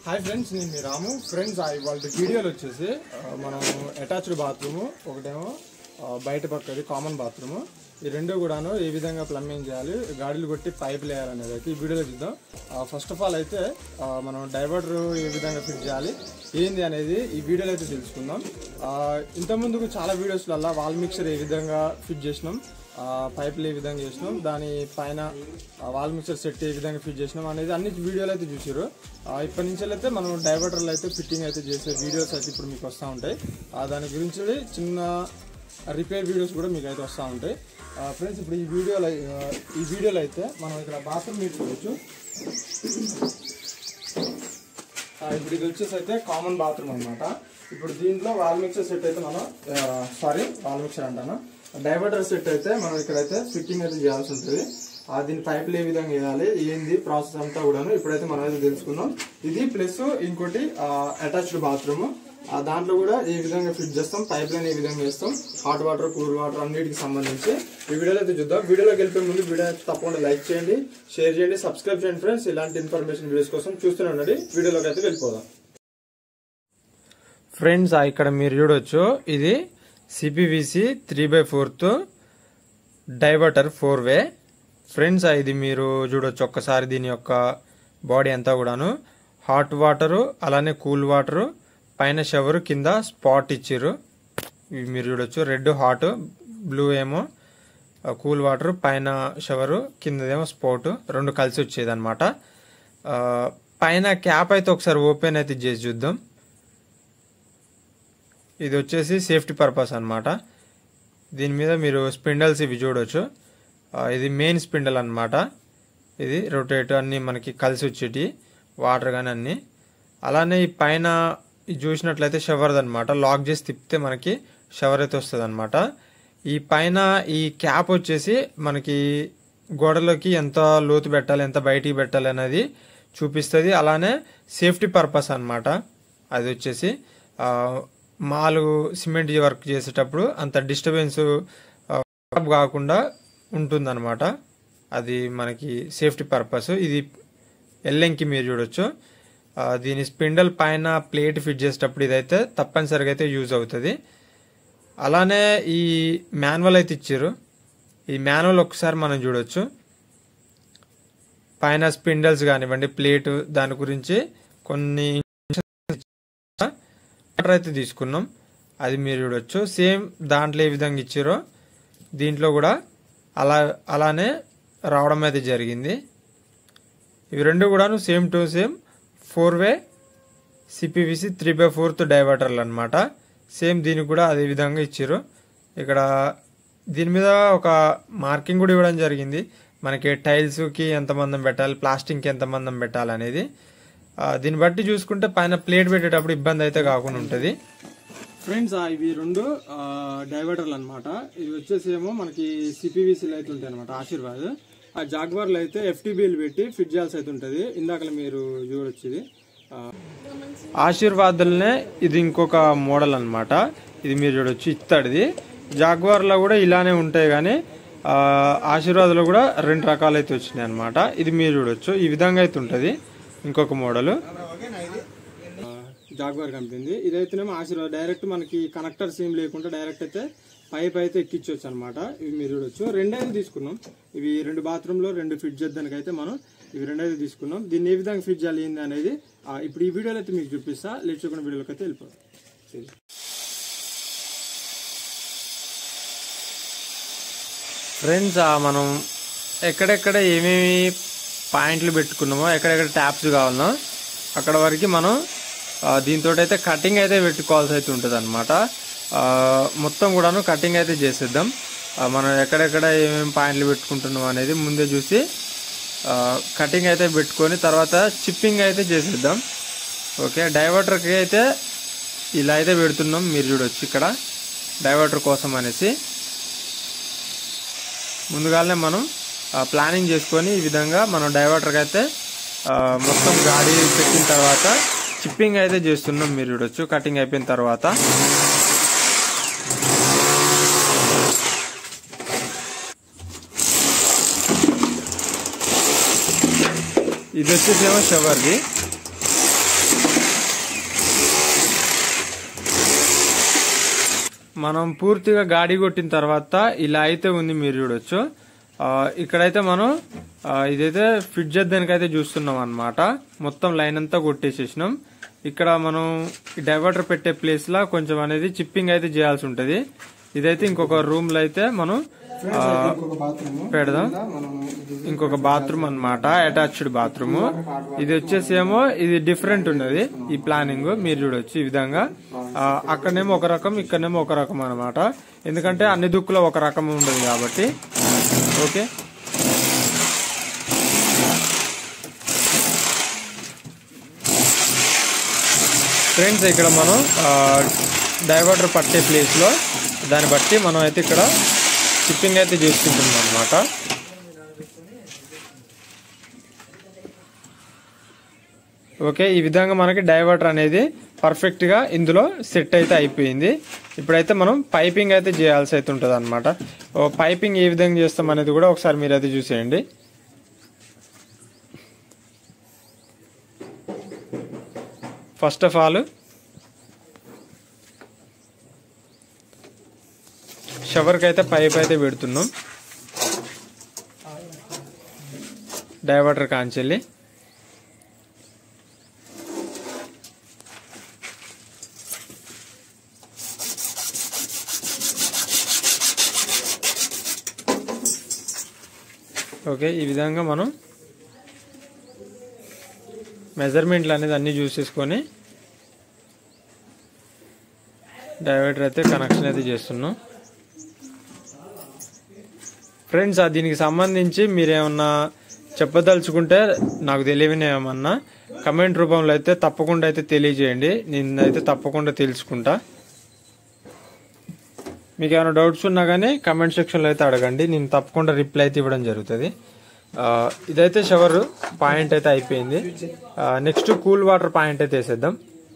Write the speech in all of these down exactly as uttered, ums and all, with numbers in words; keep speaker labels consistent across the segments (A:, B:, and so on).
A: Hi friends, నేను మీ రాము. Friends, ఇవాళ వీడియోలో వచ్చేసి మనం అటాచ్డ్ బాత్రూము, ఒకటేమో బయట పక్కది కామన్ బాత్రూము, ఈ రెండు కూడాను ఏ విధంగా ప్లంబింగ్ చేయాలి, గాడిలు కొట్టి పైపులు వేయాలనేది అయితే ఈ వీడియోలో చూద్దాం. ఫస్ట్ ఆఫ్ ఆల్ అయితే మనం డైవర్టర్ ఏ విధంగా ఫిట్ చేయాలి ఏంది అనేది ఈ వీడియోలో అయితే తెలుసుకుందాం. ఇంతకుముందుకు చాలా వీడియోస్లలో వాల్ మిక్సర్ ఏ విధంగా ఫిట్ చేసినాం, పైపులు ఏ విధంగా చేసినాం, దాని పైన వాల్ మిక్సర్ సెట్ ఏ విధంగా ఫిట్ చేసినాం అనేది అన్ని వీడియోలు అయితే చూసారు. ఇప్పటి నుంచి అయితే మనం డైవర్టర్లు అయితే ఫిట్టింగ్ అయితే చేసే వీడియోస్ అయితే ఇప్పుడు మీకు వస్తూ ఉంటాయి. దాని గురించి చిన్న రిపేర్ వీడియోస్ కూడా మీకు అయితే వస్తూ ఉంటాయి. ఫ్రెండ్స్, ఇప్పుడు ఈ వీడియోలో ఈ వీడియోలో అయితే మనం ఇక్కడ బాత్రూమ్ మీరు చూడవచ్చు. ఇప్పుడు ఇది వచ్చేసి అయితే కామన్ బాత్రూమ్ అనమాట. ఇప్పుడు దీంట్లో వాల్ మిక్సర్ సెట్ అయితే మనం సారీ వాల్ మిక్సర్ అంటాను డైవర్టర్ సెట్ అయితే మనం ఇక్కడైతే ఫిట్టింగ్ అయితే చేయాల్సి ఉంటుంది. దీని పైపులు ఏ విధంగా వేయాలి ఏంది ప్రాసెస్ అంతా కూడాను ఇప్పుడైతే మనం అయితే తెలుసుకుందాం. ఇది ప్లస్ ఇంకోటి అటాచ్డ్ బాత్రూమ్, దాంట్లో కూడా ఏ విధంగా ఫిట్ చేస్తాం, పైప్ లైన్ ఏ విధంగా వేస్తాం, హాట్ వాటర్ కూల్ వాటర్ అన్నిటికి సంబంధించి ఈ వీడియోలో అయితే చూద్దాం. వీడియోలోకి వెళ్ళిపోయే ముందు వీడియో తప్పకుండా లైక్ చేయండి, షేర్ చేయండి, సబ్స్క్రైబ్ చేయండి ఫ్రెండ్స్. ఇలాంటి ఇన్ఫర్మేషన్ వీడియోస్ కోసం చూస్తూనే ఉండండి. వీడియోలోకి అయితే వెళ్ళిపోదాం. ఫ్రెండ్స్, ఇక్కడ మీరు చూడొచ్చు, ఇది CPVC three by fourth diverter four way. Friends, ఇది మీరు చూడొచ్చు ఒక్కసారి దీని యొక్క బాడీ అంతా కూడాను హాట్ వాటరు, అలానే కూల్ వాటరు, పైన షవర్, కింద స్పాట్ ఇచ్చిర్రు. ఇవి మీరు చూడొచ్చు, రెడ్ హాట్, బ్లూ ఏమో కూల్ వాటర్, పైన షవరు, కిందదేమో స్పాట్, రెండు కలిసి వచ్చేది అనమాట. పైన క్యాప్ అయితే ఒకసారి ఓపెన్ అయితే చేసి చూద్దాం. ఇది వచ్చేసి సేఫ్టీ పర్పస్ అనమాట. దీని మీద మీరు స్పిండల్స్ ఇవి చూడవచ్చు. ఇది మెయిన్ స్పిండల్ అనమాట. ఇది రొటేట్ అన్ని మనకి కలిసి వచ్చేటి వాటర్ కానీ అన్ని. అలానే ఈ పైన చూసినట్లయితే షవర్ అనమాట. లాక్ చేసి తిప్పితే మనకి షవర్ అయితే వస్తుంది అనమాట. ఈ పైన ఈ క్యాప్ వచ్చేసి మనకి గోడలోకి ఎంత లోతు పెట్టాలి, ఎంత బయటికి పెట్టాలి అనేది చూపిస్తుంది. అలానే సేఫ్టీ పర్పస్ అనమాట. అది వచ్చేసి మాలు సిమెంట్ వర్క్ చేసేటప్పుడు అంత డిస్టర్బెన్స్ కాకుండా ఉంటుందన్నమాట. అది మనకి సేఫ్టీ పర్పస్. ఇది ఎల్ఎంకి మీరు చూడొచ్చు. దీని స్పిండల్ పైన ప్లేట్ ఫిట్ చేసేటప్పుడు ఇదైతే తప్పనిసరిగా అయితే యూజ్ అవుతుంది. అలానే ఈ మాన్యువల్ అయితే ఇచ్చారు. ఈ మాన్యువల్ ఒకసారి మనం చూడొచ్చు. పైన స్పిండల్స్ కానివ్వండి, ప్లేట్, దాని గురించి కొన్ని వాటర్ అయితే తీసుకున్నాం. అది మీరు చూడొచ్చు. సేమ్ దాంట్లో ఏ విధంగా ఇచ్చారో దీంట్లో కూడా అలా అలానే రావడం అయితే జరిగింది. ఇవి రెండు కూడాను same to same four way CPVC three by fourth డైవర్టర్లు అనమాట. సేమ్ దీనికి కూడా అదే విధంగా ఇచ్చారు. ఇక్కడ దీని మీద ఒక మార్కింగ్ కూడా ఇవ్వడం జరిగింది. మనకి టైల్స్కి ఎంత మందం పెట్టాలి, ప్లాస్టిక్కి ఎంత మందం పెట్టాలి అనేది. దీన్ని బట్టి చూసుకుంటే పైన ప్లేట్ పెట్టేటప్పుడు ఇబ్బంది అయితే కాకుండా ఉంటుంది. ఫ్రెండ్స్, ఇవి రెండు డైవర్టర్లు అనమాట. ఇవి వచ్చేసి ఏమో మనకి సిపివిసీలు అయితే ఉంటాయి అనమాట, ఆశీర్వాద్. ఆ జాగ్వార్లు అయితే ఎఫ్టీబీలు పెట్టి ఫిట్ చేయాల్సి అయితే ఉంటుంది. ఇందాక మీరు చూడొచ్చు, ఇది ఆశీర్వాద్లనే. ఇది ఇంకొక మోడల్ అనమాట. ఇది మీరు చూడొచ్చు, ఇత్తడిది. జాగ్వార్లో కూడా ఇలానే ఉంటాయి, కానీ ఆశీర్వాద్లో కూడా రెండు రకాలు అయితే వచ్చినాయి అనమాట. ఇది మీరు చూడొచ్చు, ఈ విధంగా అయితే ఉంటుంది. ఇంకొక మోడల్ జాగ్వార్ కంపెనీ. ఇదైతేనేమో ఆశీర్వాద్. డైరెక్ట్ మనకి కనెక్టర్ సీమ్ లేకుండా డైరెక్ట్ అయితే పైప్ అయితే ఎక్కించవచ్చు అనమాట. ఇవి మీరు చూడొచ్చు. రెండైతే తీసుకున్నాం. ఇవి రెండు బాత్రూమ్ లో రెండు ఫిట్ చేద్దానికి అయితే మనం ఇవి రెండైతే తీసుకున్నాం. దీన్ని ఏ విధంగా ఫిట్ చేయాలి ఏంది అనేది ఇప్పుడు ఈ వీడియోలో అయితే మీకు చూపిస్తా. లేట్ చేయకుండా వీడియోలోకి అయితే వెళ్ళిపోతాం. ఫ్రెండ్స్, మనం ఎక్కడెక్కడ ఏమేమి పాయింట్లు పెట్టుకున్నామో, ఎక్కడెక్కడ ట్యాప్స్ కావాలనో అక్కడ వరకు మనం దీంతో అయితే కటింగ్ అయితే పెట్టుకోవాల్సి అయితే ఉంటుంది అనమాట. మొత్తం కూడాను కటింగ్ అయితే చేసేద్దాం. మనం ఎక్కడెక్కడ ఏమేమి పాయింట్లు పెట్టుకుంటున్నాం అనేది ముందే చూసి కటింగ్ అయితే పెట్టుకొని తర్వాత చిప్పింగ్ అయితే చేసేద్దాం. ఓకే, డైవర్టర్కి అయితే ఇలా అయితే పెడుతున్నాం. మీరు చూడొచ్చు ఇక్కడ డైవర్టర్ కోసం అనేసి ముందుగానే మనం ప్లానింగ్ చేసుకొని ఈ విధంగా మనం డైవర్టర్కి అయితే మొత్తం గాడి పెట్టిన తర్వాత చిప్పింగ్ అయితే చేస్తున్నాం. మీరు చూడొచ్చు కటింగ్ అయిపోయిన తర్వాత. ఇది వచ్చేసేమో షవర్ది. మనం పూర్తిగా గాడి కొట్టిన తర్వాత ఇలా అయితే ఉంది, మీరు చూడొచ్చు. ఇక్కడైతే మనం ఇదైతే ఫిట్ చేద్దానికి అయితే చూస్తున్నాం అన్నమాట. మొత్తం లైన్ అంతా కొట్టేసేసినాం. ఇక్కడ మనం డైవర్టర్ పెట్టే ప్లేస్ లా కొంచెం అనేది చిప్పింగ్ అయితే చేయాల్సి ఉంటది. ఇదైతే ఇంకొక రూమ్ లో అయితే మనం పెడదాం. ఇంకొక బాత్రూమ్ అన్నమాట, అటాచ్డ్ బాత్రూమ్. ఇది వచ్చేసి ఏమో ఇది డిఫరెంట్ ఉన్నది ఈ ప్లానింగ్, మీరు చూడొచ్చు ఈ విధంగా. అక్కడనేమో ఒక రకం, ఇక్కడనేమో ఒక రకం అన్నమాట. ఎందుకంటే అన్ని దుక్కులో ఒక రకం ఉండదు కాబట్టి. ఓకే, ఫ్రెండ్స్ ఇక్కడ మనం డైవర్టర్ పట్టే ప్లేస్ లో దాన్ని బట్టి మనం అయితే ఇక్కడ చిప్పింగ్ అయితే చేసుకుంటున్నాం అన్నమాట. ఓకే, ఈ విధంగా మనకి డైవర్టర్ అనేది పర్ఫెక్ట్ గా ఇందులో సెట్ అయితే అయిపోయింది. ఇప్పుడైతే మనం పైపింగ్ అయితే చేయాల్సి అయితే ఉంటుంది అనమాట. పైపింగ్ ఏ విధంగా చేస్తాం అనేది కూడా ఒకసారి మీరు అయితే చూసేయండి. ఫస్ట్ ఆఫ్ ఆల్ షవర్కి అయితే పైప్ అయితే పెడుతున్నాం డైవర్టర్ కాంచెల్లి. ఓకే, ఈ విధంగా మనం మెజర్మెంట్లు అనేది అన్ని చూసేసుకొని డైవర్టర్ అయితే కనెక్షన్ అయితే చేస్తున్నాం. ఫ్రెండ్స్ దీనికి సంబంధించి మీరేమన్నా చెప్పదలుచుకుంటే నాకు తెలియనివేమన్నా కమెంట్ రూపంలో అయితే తప్పకుండా అయితే తెలియజేయండి. నేనైతే తప్పకుండా తెలుసుకుంటా. మీకు ఏమైనా డౌట్స్ ఉన్నా కానీ కమెంట్ సెక్షన్లో అయితే అడగండి, నేను తప్పకుండా రిప్లై అయితే ఇవ్వడం జరుగుతుంది. ఇదైతే షవర్ పాయింట్ అయితే అయిపోయింది. నెక్స్ట్ కూల్ వాటర్ పాయింట్ అయితే వేసేద్దాం.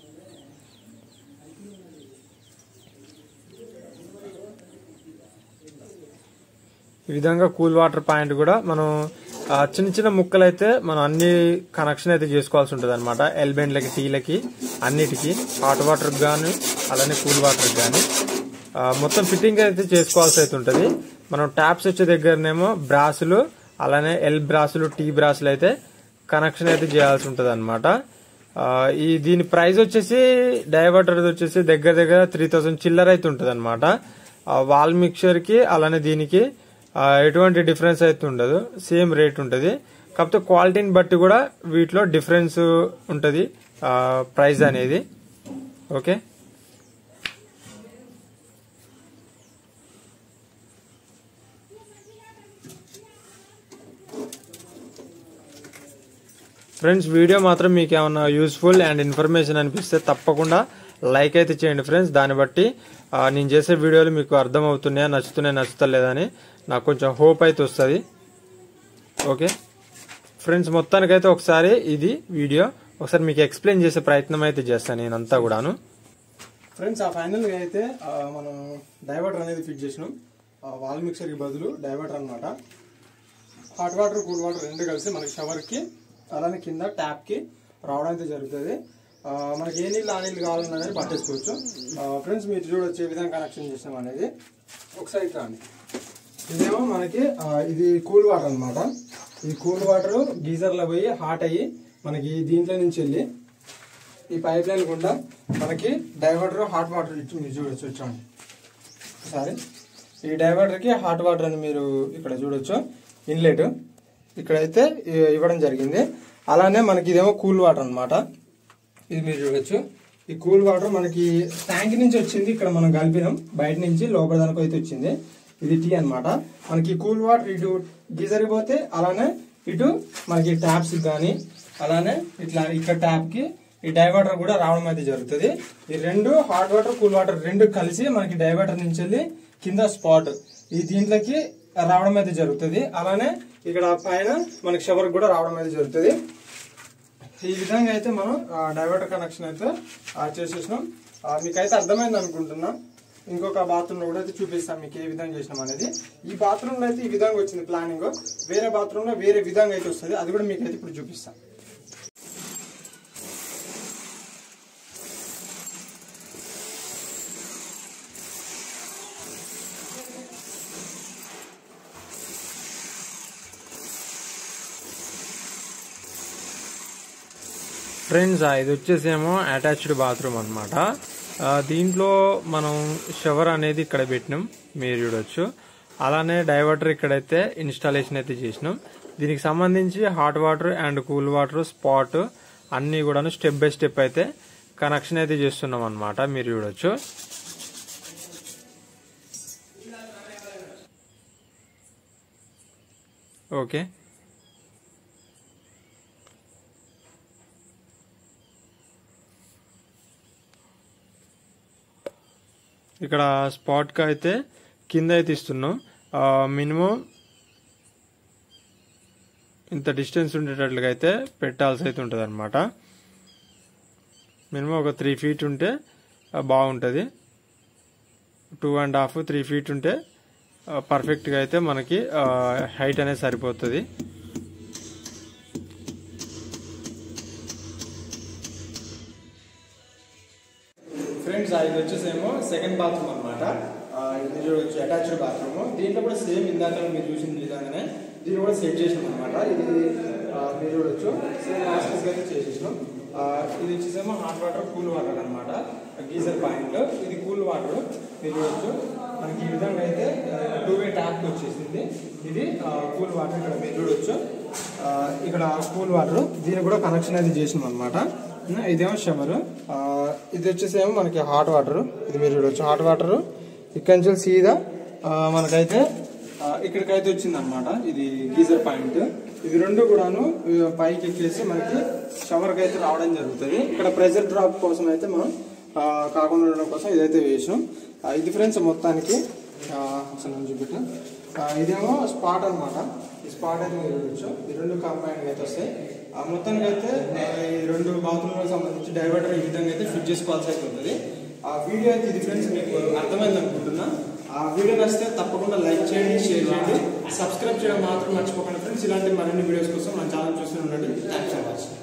A: ఈ విధంగా కూల్ వాటర్ పాయింట్ కూడా మనం చిన్న చిన్న ముక్కలు అయితే మనం అన్ని కనెక్షన్ అయితే చేసుకోవాల్సి ఉంటుంది అనమాట. ఎల్బెండ్లకి, టీలకి, అన్నిటికీ, హాట్ వాటర్ కానీ అలానే కూల్ వాటర్ కానీ మొత్తం ఫిట్టింగ్ అయితే చేసుకోవాల్సి అయితే ఉంటుంది. మనం ట్యాప్స్ వచ్చే దగ్గరనేమో బ్రాసులు, అలానే ఎల్ బ్రాసులు, టీ బ్రాసులు అయితే కనెక్షన్ అయితే చేయాల్సి ఉంటుంది అనమాట. ఈ దీని ప్రైస్ వచ్చేసి డైవర్టర్ వచ్చేసి దగ్గర దగ్గర త్రీ థౌసండ్ చిల్లర అయితే ఉంటుంది అనమాట. వాల్ మిక్చర్ కి అలానే దీనికి ఎటువంటి డిఫరెన్స్ అయితే ఉండదు, సేమ్ రేట్ ఉంటుంది. కాకపోతే క్వాలిటీని బట్టి కూడా వీటిలో డిఫరెన్స్ ఉంటుంది ప్రైస్ అనేది. ఓకే, ఫ్రెండ్స్ వీడియో మాత్రం మీకు ఏమన్నా యూస్ఫుల్ అండ్ ఇన్ఫర్మేషన్ అనిపిస్తే తప్పకుండా లైక్ అయితే చేయండి ఫ్రెండ్స్. దాన్ని బట్టి నేను చేసే వీడియోలు మీకు అర్థం అవుతున్నాయా, నచ్చుతున్నాయా, నచ్చుతలేదని నాకు కొంచెం హోప్ అయితే వస్తుంది. ఓకే ఫ్రెండ్స్, మొత్తానికైతే ఒకసారి ఇది వీడియో ఒకసారి మీకు ఎక్స్ప్లెయిన్ చేసే ప్రయత్నం అయితే చేస్తాను నేనంతా కూడాను. ఫ్రెండ్స్ ఆ ఫైనల్గా అయితే మనం డైవర్టర్ అనేది ఫిట్ చేసినాం. వాల్ మిక్సర్కి బదులు డైవర్టర్ అనమాట. హాట్ వాటర్, కూల్ వాటర్ రెండు కలిసి మనకి షవర్కి అలానే కింద ట్యాప్ కి రావడం అయితే జరుగుతుంది. మనకి ఏ నీళ్ళు ఆ నీళ్ళు కావాలన్నా కానీ పట్టేసుకోవచ్చు. ఫ్రెండ్స్ మీరు చూడొచ్చు ఏ విధంగా కనెక్షన్ చేసినాం అనేది. ఒకసారి కానీ ఇదేమో మనకి ఇది కూల్ వాటర్ అనమాట. ఈ కూల్ వాటర్ గీజర్ లో పోయి హాట్ అయ్యి మనకి దీంట్లో నుంచి వెళ్ళి ఈ పైప్ లైన్ గుండా మనకి డైవర్టర్ హాట్ వాటర్ ఇచ్చి మీరు చూడొచ్చు. వచ్చండి ఒకసారి ఈ డైవర్టర్ కి హాట్ వాటర్ అని మీరు ఇక్కడ చూడొచ్చు. ఇన్లెట్ ఇక్కడైతే ఇవ్వడం జరిగింది. అలానే మనకి ఇదేమో కూల్ వాటర్ అనమాట. ఇది మీరు చూడొచ్చు. ఈ కూల్ వాటర్ మనకి ట్యాంక్ నుంచి వచ్చింది, ఇక్కడ మనం కలిపినాం. బయట నుంచి లోపల దానికి అయితే వచ్చింది. ఇది టీ అనమాట. మనకి కూల్ వాటర్ ఇటు గీజర్ పోతే అలానే ఇటు మనకి ట్యాప్స్ కానీ అలానే ఇట్లా ఇక్కడ ట్యాప్ కి ఈ డైవర్టర్ కూడా రావడం అయితే జరుగుతుంది. ఈ రెండు హాట్ వాటర్, కూల్ వాటర్ రెండు కలిసి మనకి డైవర్టర్ నుంచి వెళ్ళి కింద స్పాట్ ఈ దీంట్లోకి రావడం అయితే జరుగుతుంది. అలానే ఇక్కడ పైన మనకి షవర్ కూడా రావడం అయితే జరుగుతుంది. ఈ విధంగా అయితే మనం డైవర్టర్ కనెక్షన్ అయితే చేసేసినాం. మీకైతే అర్థమైంది అనుకుంటున్నా. ఇంకొక బాత్రూమ్ లో కూడా అయితే చూపిస్తాం మీకు ఏ విధంగా చేసినాం అనేది. ఈ బాత్రూమ్ లో అయితే ఈ విధంగా వచ్చింది ప్లానింగ్. వేరే బాత్రూమ్ లో వేరే విధంగా అయితే వస్తుంది, అది కూడా మీకైతే ఇప్పుడు చూపిస్తాం. ఫ్రెండ్స్ ఇది వచ్చేసేమో అటాచ్డ్ బాత్రూమ్ అనమాట. దీంట్లో మనం షవర్ అనేది ఇక్కడ పెట్టినాం, మీరు చూడొచ్చు. అలానే డైవర్టర్ ఇక్కడైతే ఇన్స్టాలేషన్ అయితే చేసినాం. దీనికి సంబంధించి hot water and cool water spot అన్ని కూడాను స్టెప్ బై స్టెప్ అయితే కనెక్షన్ అయితే చేస్తున్నాం అనమాట, మీరు చూడొచ్చు. ఓకే, ఇక్కడ స్పాట్కి అయితే కింద అయితే ఇస్తున్నాం. మినిమం ఇంత డిస్టెన్స్ ఉండేటట్లుగా అయితే పెట్టాల్సి అయితే ఉంటుంది అనమాట. మినిమం ఒక త్రీ ఫీట్ ఉంటే బాగుంటుంది. Two and half three feet ఉంటే పర్ఫెక్ట్గా అయితే మనకి హైట్ అనేది సరిపోతుంది. ఫ్రెండ్స్ ఇది వచ్చేసేమో సెకండ్ బాత్రూమ్ అనమాట. ఇది చూడొచ్చు అటాచ్డ్ బాత్రూమ్. దీంట్లో కూడా సేమ్ ఇందాక మీరు చూసిన విధంగానే దీన్ని కూడా సెట్ చేసినాం అనమాట. ఇది మీరు చూడొచ్చు సేమ్ లాస్ట్గా అయితే చేసేసినాం. ఇది వచ్చేసేమో హాట్ వాటర్ కూల్ వాటర్ అనమాట, గీజర్ పాయింట్. ఇది కూల్ వాటర్ మీరు చూడొచ్చు. మనకి ఈ విధంగా అయితే టూ వే ట్యాప్ వచ్చేసింది. ఇది కూల్ వాటర్ ఇక్కడ మీరు చూడొచ్చు. ఇక్కడ కూల్ వాటర్ దీనికి కూడా కనెక్షన్ అయితే చేసినాం అనమాట. ఇదేమో షవర్. ఇది వచ్చేసేమో మనకి హాట్ వాటర్. ఇది మీరు చూడొచ్చు హాట్ వాటర్ ఇక్కడ నుంచి సీదా మనకైతే ఇక్కడికైతే వచ్చింది అనమాట. ఇది గీజర్ పాయింట్. ఇది రెండు కూడాను పైకి ఎక్కేసి మనకి షవర్కి అయితే రావడం జరుగుతుంది. ఇక్కడ ప్రెషర్ డ్రాప్ కోసం అయితే మనం కాకుండా ఉండడం కోసం ఇదైతే వేసాం. ఇది ఫ్రెండ్స్ మొత్తానికి అసలు చూపెట్ట. ఇదేమో స్పాట్ అనమాట. ఈ స్పాట్ అయితే మీరు చూడొచ్చు. ఈ రెండు కంబైన్డ్ అయితే వస్తాయి. మొత్తానికి అయితే ఈ రెండు బాత్రూమ్లకు సంబంధించి డైవర్టర్ ఈ విధంగా అయితే ఫిట్ చేసుకోవాల్సి అయితే ఉంటుంది. ఆ వీడియో అయితే ఇది ఫ్రెండ్స్ మీకు అర్థమైంది అనుకుంటున్నా. ఆ వీడియో నచ్చితే తప్పకుండా లైక్ చేయండి, షేర్ చేయండి, సబ్స్క్రైబ్ చేయడం మాత్రం మర్చిపోకండి ఫ్రెండ్స్. ఇలాంటి మరిన్ని వీడియోస్ కోసం మన ఛానల్ చూస్తూ ఉండండి. Thanks for watching.